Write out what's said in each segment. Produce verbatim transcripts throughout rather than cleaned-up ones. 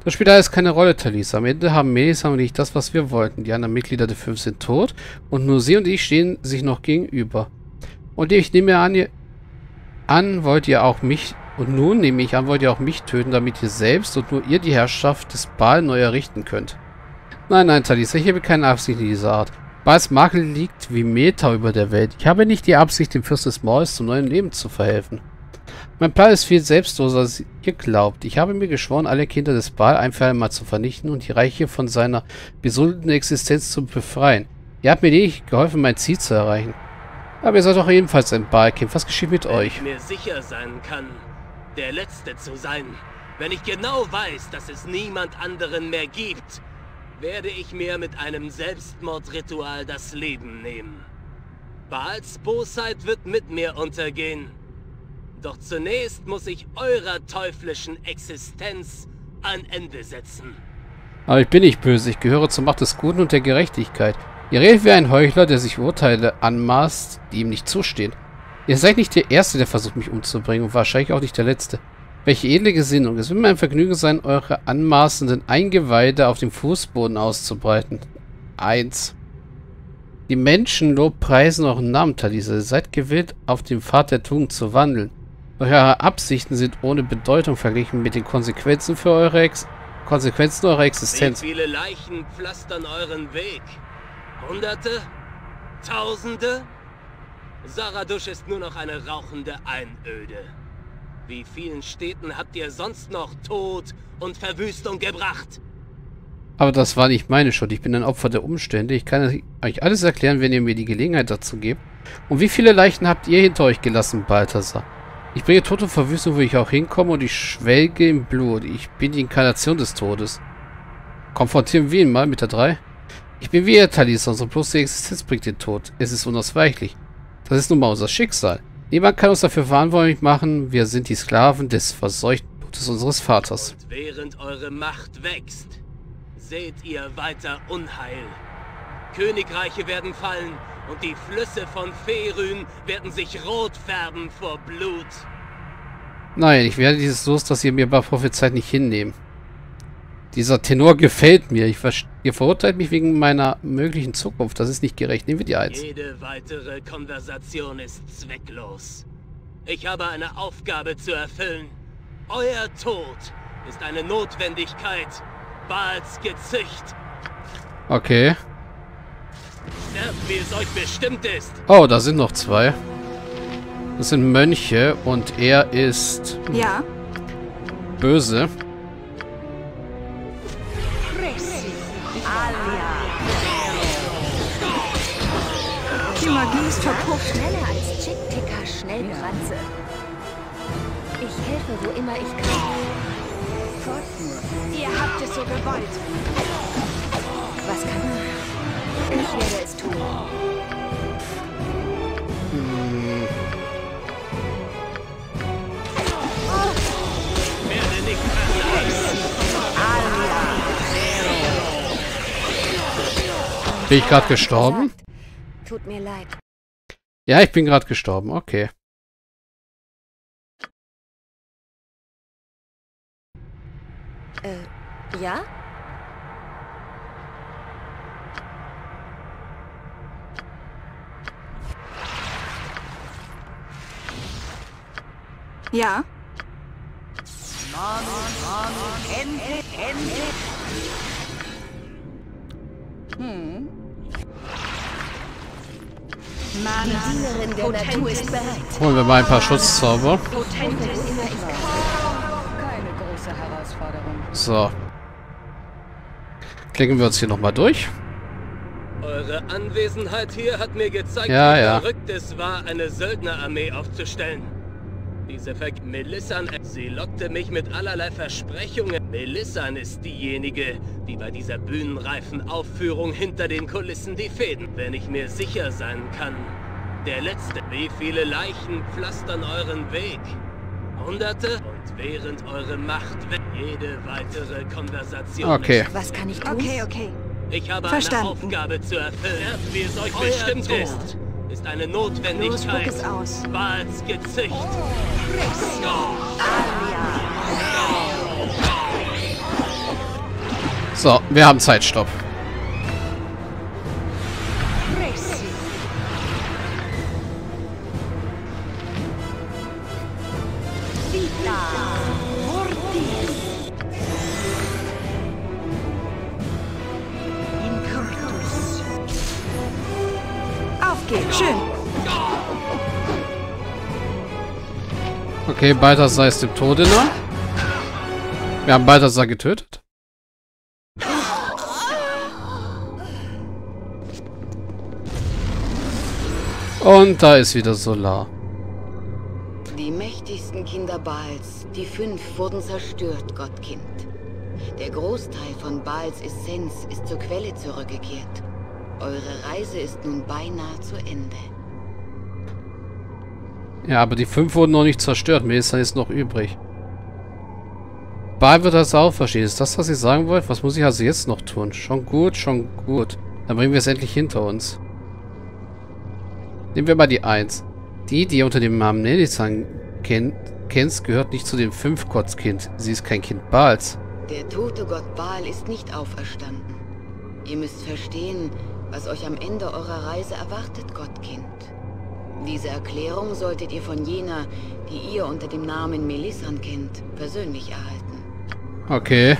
Das spielt alles keine Rolle, Talisa. Am Ende haben Melissa und ich das, was wir wollten. Die anderen Mitglieder der Fünf sind tot und nur sie und ich stehen sich noch gegenüber. Und ich nehme an, ihr an, wollt ihr auch mich, und nun nehme ich an, wollt ihr auch mich töten, damit ihr selbst und nur ihr die Herrschaft des Baal neu errichten könnt. Nein, nein, Talisa, ich habe keine Absicht in dieser Art. Baals Makel liegt wie Meter über der Welt. Ich habe nicht die Absicht, dem Fürst des Mords zum neuen Leben zu verhelfen. Mein Plan ist viel selbstloser, als ihr glaubt. Ich habe mir geschworen, alle Kinder des Baal ein für einmal zu vernichten und die Reiche von seiner besoldeten Existenz zu befreien. Ihr habt mir lediglich geholfen, mein Ziel zu erreichen. Aber ihr seid doch ebenfalls ein Baal-Kind. Was geschieht mit euch? Wenn ich mir sicher sein kann, der Letzte zu sein, wenn ich genau weiß, dass es niemand anderen mehr gibt, werde ich mir mit einem Selbstmordritual das Leben nehmen. Baals Bosheit wird mit mir untergehen. Doch zunächst muss ich eurer teuflischen Existenz ein Ende setzen. Aber ich bin nicht böse. Ich gehöre zur Macht des Guten und der Gerechtigkeit. Ihr redet wie ein Heuchler, der sich Urteile anmaßt, die ihm nicht zustehen. Ihr seid nicht der Erste, der versucht, mich umzubringen und wahrscheinlich auch nicht der Letzte. Welche edle Gesinnung. Es wird mir ein Vergnügen sein, eure anmaßenden Eingeweide auf dem Fußboden auszubreiten. Eins. Die Menschen lobpreisen euren Namen, Talisa. Ihr seid gewillt, auf dem Pfad der Tugend zu wandeln. Eure Absichten sind ohne Bedeutung verglichen mit den Konsequenzen für eure Ex Konsequenzen eurer Existenz. Wie viele Leichen pflastern euren Weg? Hunderte? Tausende? Zaradusch ist nur noch eine rauchende Einöde. Wie vielen Städten habt ihr sonst noch Tod und Verwüstung gebracht? Aber das war nicht meine Schuld. Ich bin ein Opfer der Umstände. Ich kann euch alles erklären, wenn ihr mir die Gelegenheit dazu gebt. Und wie viele Leichen habt ihr hinter euch gelassen, Balthasar? Ich bringe Tod und Verwüstung, wo ich auch hinkomme, und ich schwelge im Blut. Ich bin die Inkarnation des Todes. Konfrontieren wir ihn mal mit der drei. Ich bin wie ihr, Talisa. Unsere bloße Existenz bringt den Tod. Es ist unausweichlich. Das ist nun mal unser Schicksal. Niemand kann uns dafür verantwortlich machen. Wir sind die Sklaven des verseuchten Blutes unseres Vaters. Und während eure Macht wächst, seht ihr weiter Unheil. Königreiche werden fallen und die Flüsse von Ferün werden sich rot färben vor Blut. Nein, ich werde dieses Los, das ihr mir bei Prophezeit nicht hinnehmen. Dieser Tenor gefällt mir. Ich ihr verurteilt mich wegen meiner möglichen Zukunft. Das ist nicht gerecht. Nehmen wir die eins. Jede weitere Konversation ist zwecklos. Ich habe eine Aufgabe zu erfüllen. Euer Tod ist eine Notwendigkeit. Baals Gezücht. Okay. Sterbt, wie es euch bestimmt ist. Oh, da sind noch zwei. Das sind Mönche und er ist... Ja. Böse. Die Magie ist verpufft. Schneller als Chick-Ticker Schnellkranze. Ich helfe, wo immer ich kann. Ihr habt es so gewollt. Was kann ich? Ich werde es tun. Hm. Werde nicht verlassen. Bin ich gerade gestorben? Tut mir leid. Ja, ich bin gerade gestorben. Okay. Äh, ja? Ja? Hm. Meine Dienerin der Natur ist bereit. Holen wir mal ein paar Schutzzauber. Keine große Herausforderung. So. Klicken wir uns hier nochmal durch. Eure Anwesenheit hier hat mir gezeigt, Ja, wie ja. verrückt es war, eine Söldnerarmee aufzustellen. Diese Ver... Melissan, sie lockte mich mit allerlei Versprechungen. Melissan ist diejenige, die bei dieser bühnenreifen Aufführung hinter den Kulissen die Fäden... Wenn ich mir sicher sein kann, der Letzte. Wie viele Leichen pflastern euren Weg? Hunderte? Und während eure Macht weg... Jede weitere Konversation... Okay. ist Was kann ich tun? Okay, okay. Ich habe Verstanden. eine Aufgabe zu erfüllen. Sterbt, wie es euch Euer bestimmt Tod ist, ist eine Los, Notwendigkeit. spuck es aus. Baals Gezücht. So, wir haben Zeitstopp. Tracy. Vita. Mortis. Incurtus. Auf geht's. Schön. Okay, Balthasar ist dem Tode nah. Wir haben Balthasar getötet. Und da ist wieder Solar. Die mächtigsten Kinder Baals, die fünf, wurden zerstört, Gottkind. Der Großteil von Baals Essenz ist zur Quelle zurückgekehrt. Eure Reise ist nun beinahe zu Ende. Ja, aber die fünf wurden noch nicht zerstört. Melissa ist noch übrig. Baal wird das auch verstehen. Ist das, was ihr sagen wollt? Was muss ich also jetzt noch tun? Schon gut, schon gut. Dann bringen wir es endlich hinter uns. Nehmen wir mal die eins. Die, die ihr unter dem Namen Melissan kennt, kennst, gehört nicht zu dem Fünf-Gottskind. Sie ist kein Kind Baals. Der tote Gott Baal ist nicht auferstanden. Ihr müsst verstehen, was euch am Ende eurer Reise erwartet, Gottkind. Diese Erklärung solltet ihr von jener, die ihr unter dem Namen Melissan kennt, persönlich erhalten. Okay.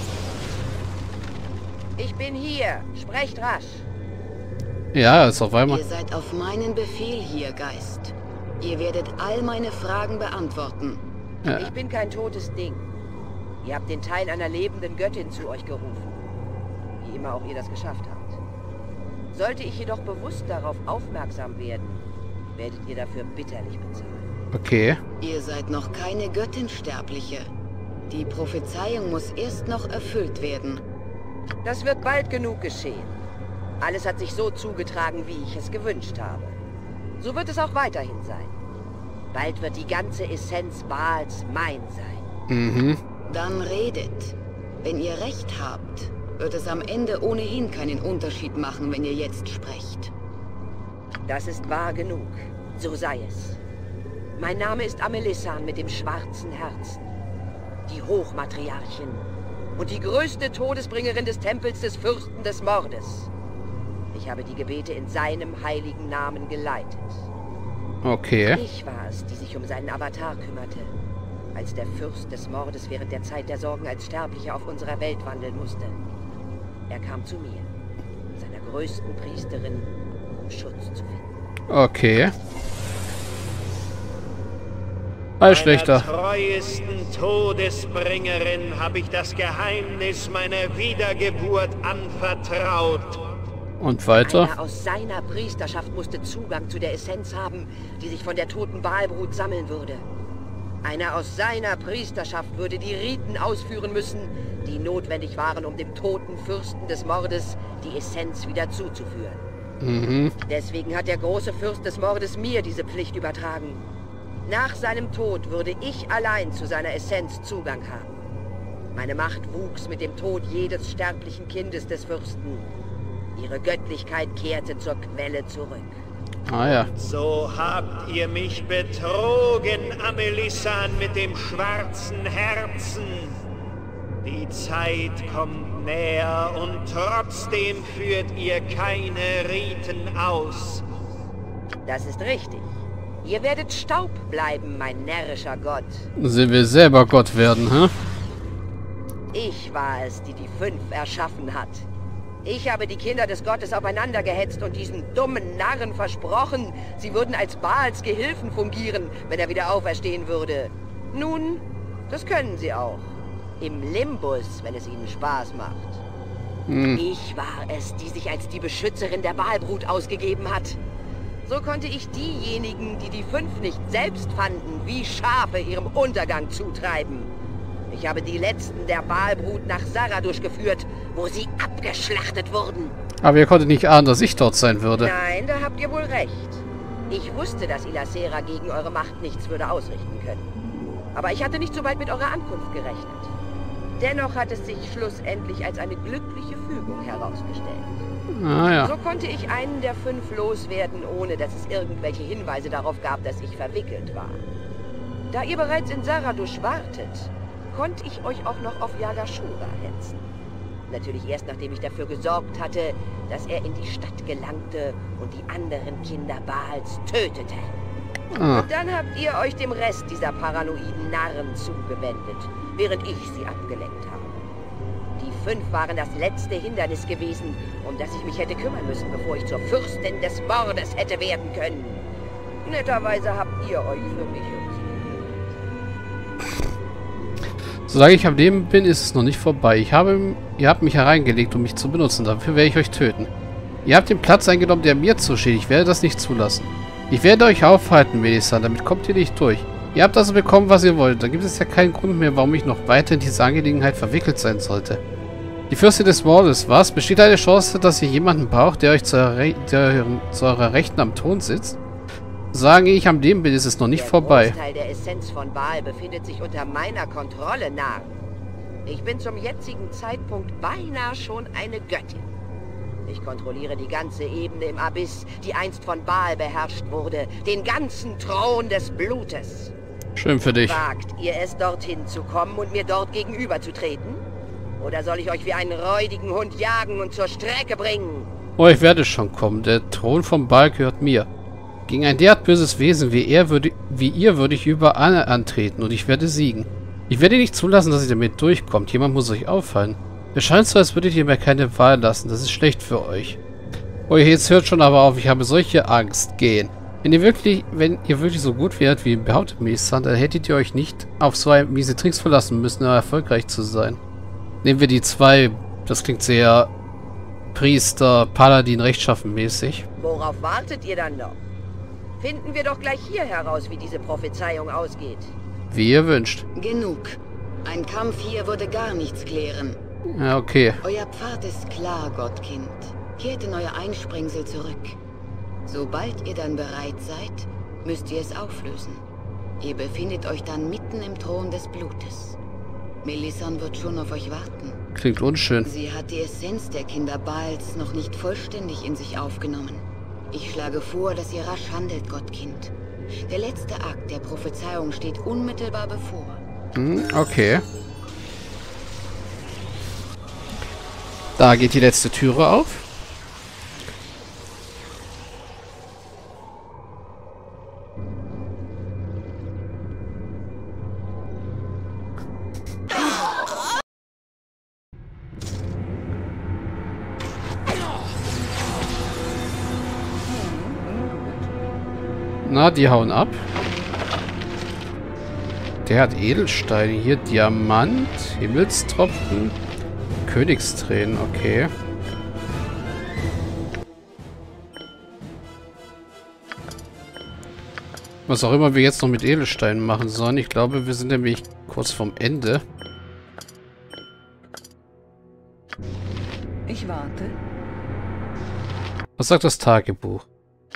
Ich bin hier. Sprecht rasch. Ja, ist auf einmal. Ihr seid auf meinen Befehl hier, Geist. Ihr werdet all meine Fragen beantworten. Ja. Ich bin kein totes Ding. Ihr habt den Teil einer lebenden Göttin zu euch gerufen. Wie immer auch ihr das geschafft habt. Sollte ich jedoch bewusst darauf aufmerksam werden, werdet ihr dafür bitterlich bezahlen. Okay. Ihr seid noch keine Göttin, Sterbliche. Die Prophezeiung muss erst noch erfüllt werden. Das wird bald genug geschehen. Alles hat sich so zugetragen, wie ich es gewünscht habe. So wird es auch weiterhin sein. Bald wird die ganze Essenz Baals mein sein. Mhm. Dann redet. Wenn ihr recht habt, wird es am Ende ohnehin keinen Unterschied machen, wenn ihr jetzt sprecht. Das ist wahr genug. So sei es. Mein Name ist Amelissan mit dem schwarzen Herzen. Die Hochmatriarchin und die größte Todesbringerin des Tempels des Fürsten des Mordes. Ich habe die Gebete in seinem heiligen Namen geleitet. Okay. Ich war es, die sich um seinen Avatar kümmerte, als der Fürst des Mordes während der Zeit der Sorgen als Sterblicher auf unserer Welt wandeln musste. Er kam zu mir, seiner größten Priesterin, um Schutz zu finden. Okay. Alles schlechter. Meiner treuesten Todesbringerin habe ich das Geheimnis meiner Wiedergeburt anvertraut. Und weiter? Einer aus seiner Priesterschaft musste Zugang zu der Essenz haben, die sich von der toten Baalbrut sammeln würde. Einer aus seiner Priesterschaft würde die Riten ausführen müssen, die notwendig waren, um dem toten Fürsten des Mordes die Essenz wieder zuzuführen. Mhm. Deswegen hat der große Fürst des Mordes mir diese Pflicht übertragen. Nach seinem Tod würde ich allein zu seiner Essenz Zugang haben. Meine Macht wuchs mit dem Tod jedes sterblichen Kindes des Fürsten. Ihre Göttlichkeit kehrte zur Quelle zurück. Ah ja. So habt ihr mich betrogen, Amelissan mit dem schwarzen Herzen. Die Zeit kommt näher und trotzdem führt ihr keine Riten aus. Das ist richtig. Ihr werdet Staub bleiben, mein närrischer Gott. Sie will selber Gott werden, hä? Ich war es, die die Fünf erschaffen hat. Ich habe die Kinder des Gottes aufeinander gehetzt und diesen dummen Narren versprochen, sie würden als Baals Gehilfen fungieren, wenn er wieder auferstehen würde. Nun, das können sie auch. Im Limbus, wenn es ihnen Spaß macht. Hm. Ich war es, die sich als die Beschützerin der Baalbrut ausgegeben hat. So konnte ich diejenigen, die die Fünf nicht selbst fanden, wie Schafe ihrem Untergang zutreiben. Ich habe die Letzten der Baalbrut nach Zaradush geführt, wo sie abgeschlachtet wurden. Aber ihr konntet nicht ahnen, dass ich dort sein würde. Nein, da habt ihr wohl recht. Ich wusste, dass Ilasera gegen eure Macht nichts würde ausrichten können. Aber ich hatte nicht so weit mit eurer Ankunft gerechnet. Dennoch hat es sich schlussendlich als eine glückliche Fügung herausgestellt. Ah ja. So konnte ich einen der Fünf loswerden, ohne dass es irgendwelche Hinweise darauf gab, dass ich verwickelt war. Da ihr bereits in Zaradush wartet, konnte ich euch auch noch auf Yagashura hetzen. Natürlich erst, nachdem ich dafür gesorgt hatte, dass er in die Stadt gelangte und die anderen Kinder Baals tötete. Ah. Und dann habt ihr euch dem Rest dieser paranoiden Narren zugewendet, während ich sie abgelenkt habe. Die fünf waren das letzte Hindernis gewesen, um das ich mich hätte kümmern müssen, bevor ich zur Fürstin des Mordes hätte werden können. Netterweise habt ihr euch für mich um sie gekümmert. Solange ich am Leben bin, ist es noch nicht vorbei. Ich habe, ihr habt mich hereingelegt, um mich zu benutzen. Dafür werde ich euch töten. Ihr habt den Platz eingenommen, der mir zusteht. Ich werde das nicht zulassen. Ich werde euch aufhalten, Melisande. Damit kommt ihr nicht durch. Ihr habt also bekommen, was ihr wollt. Da gibt es ja keinen Grund mehr, warum ich noch weiter in diese Angelegenheit verwickelt sein sollte. Die Fürstin des Mordes, was? Besteht eine Chance, dass ihr jemanden braucht, der euch zu, Re der, zu eurer Rechten am Thron sitzt? Solange ich am Leben bin, ist es noch nicht der vorbei. Der Großteil der Essenz von Baal befindet sich unter meiner Kontrolle, Narr. Ich bin zum jetzigen Zeitpunkt beinahe schon eine Göttin. Ich kontrolliere die ganze Ebene im Abyss, die einst von Baal beherrscht wurde. Den ganzen Thron des Blutes. Schön für dich. Wagt ihr es, dorthin zu kommen und mir dort gegenüberzutreten? Oder soll ich euch wie einen räudigen Hund jagen und zur Strecke bringen? Oh, ich werde schon kommen. Der Thron von Baal gehört mir. Gegen ein derart böses Wesen wie er würde, wie ihr würde ich überall antreten und ich werde siegen. Ich werde nicht zulassen, dass ihr damit durchkommt. Jemand muss euch auffallen. Es scheint so, als würdet ihr mir keine Wahl lassen. Das ist schlecht für euch. Oh, jetzt hört schon aber auf. Ich habe solche Angst. Gehen. Wenn ihr wirklich, wenn ihr wirklich so gut wärt, wie behauptet Melisande, dann hättet ihr euch nicht auf so ein miese Tricks verlassen müssen, um erfolgreich zu sein. Nehmen wir die zwei. Das klingt sehr Priester, Paladin, rechtschaffen mäßig. Worauf wartet ihr dann noch? Finden wir doch gleich hier heraus, wie diese Prophezeiung ausgeht. Wie ihr wünscht. Genug. Ein Kampf hier würde gar nichts klären. Ja, okay. Euer Pfad ist klar, Gottkind. Kehrt in euer Einsprengsel zurück. Sobald ihr dann bereit seid, müsst ihr es auflösen. Ihr befindet euch dann mitten im Thron des Blutes. Melisande wird schon auf euch warten. Klingt unschön. Sie hat die Essenz der Kinder Baals noch nicht vollständig in sich aufgenommen. Ich schlage vor, dass ihr rasch handelt, Gottkind. Der letzte Akt der Prophezeiung steht unmittelbar bevor. Hm, okay. Da geht die letzte Türe auf. Na, die hauen ab. Der hat Edelsteine. Hier Diamant, Himmelstropfen, Königstränen. Okay. Was auch immer wir jetzt noch mit Edelsteinen machen sollen. Ich glaube, wir sind nämlich kurz vorm Ende. Ich warte. Was sagt das Tagebuch?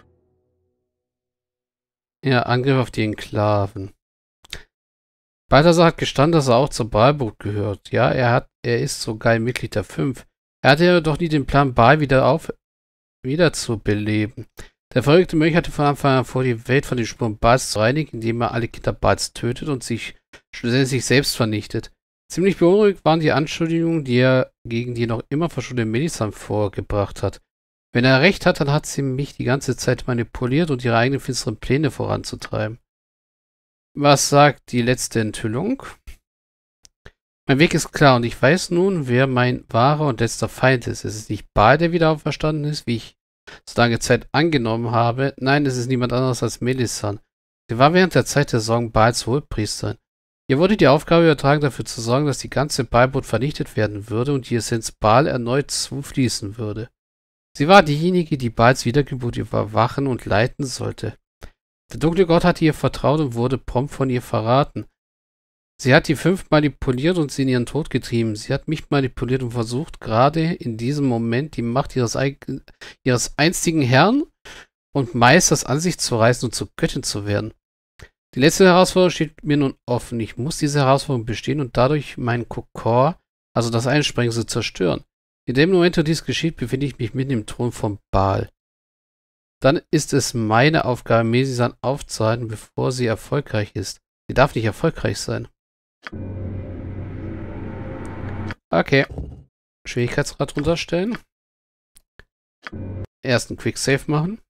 Ja, Angriff auf die Enklaven. Balthasar hat gestanden, dass er auch zur Baalbrut gehört. Ja, er hat, er ist sogar ein Mitglied der Fünf. Er hatte ja doch nie den Plan, Baal wieder auf, wieder zu beleben. Der verrückte Mönch hatte von Anfang an vor, die Welt von den Spuren Baals zu reinigen, indem er alle Kinder Baals tötet und sich schlussendlich selbst vernichtet. Ziemlich beunruhigt waren die Anschuldigungen, die er gegen die noch immer verschuldete Melisande vorgebracht hat. Wenn er recht hat, dann hat sie mich die ganze Zeit manipuliert und ihre eigenen finsteren Pläne voranzutreiben. Was sagt die letzte Enthüllung? Mein Weg ist klar und ich weiß nun, wer mein wahrer und letzter Feind ist. Es ist nicht Baal, der wieder auferstanden ist, wie ich so lange Zeit angenommen habe. Nein, es ist niemand anderes als Melisande. Sie war während der Zeit der Sorgen Baals Hohepriesterin. Ihr wurde die Aufgabe übertragen, dafür zu sorgen, dass die ganze Baalbrut vernichtet werden würde und die Essenz Baal erneut zufließen würde. Sie war diejenige, die Baals Wiedergeburt überwachen und leiten sollte. Der dunkle Gott hatte ihr vertraut und wurde prompt von ihr verraten. Sie hat die Fünf manipuliert und sie in ihren Tod getrieben. Sie hat mich manipuliert und versucht, gerade in diesem Moment die Macht ihres, ihres einstigen Herrn und Meisters an sich zu reißen und zur Göttin zu werden. Die letzte Herausforderung steht mir nun offen. Ich muss diese Herausforderung bestehen und dadurch meinen Kokor, also das Einsprengsel, zerstören. In dem Moment, wo dies geschieht, befinde ich mich mitten im Thron von Baal. Dann ist es meine Aufgabe, Melisande aufzuhalten, bevor sie erfolgreich ist. Sie darf nicht erfolgreich sein. Okay. Schwierigkeitsgrad runterstellen. Erst einen Quick Save machen.